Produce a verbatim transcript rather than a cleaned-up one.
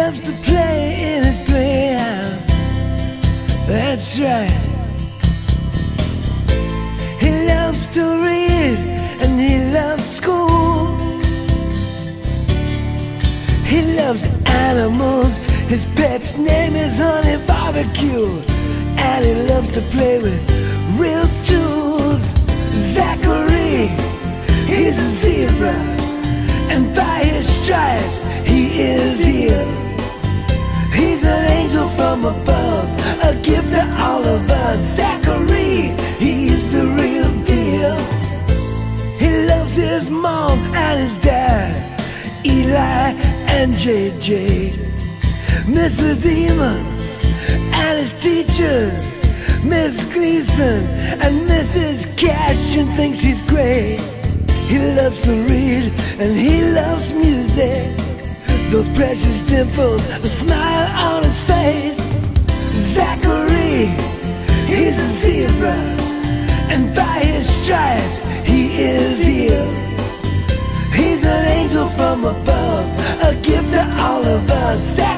loves to play in his playhouse. That's right. He loves to read and he loves school. He loves animals. His pet's name is Honey Barbecue. And he loves to play with real tools. Zachary, he's a zebra, and by his stripes he is healed. He's an angel from above, a gift to all of us. Zachary, he's the real deal. He loves his mom and his dad, Eli and J J, Missus Emmons and his teachers, Miss Gleason and Missus Cashin thinks he's great. He loves to read and he loves music. Those precious dimples, the smile on his face. Zachary, he's a zebra, and by his stripes he is healed. He's an angel from above, a gift to all of us.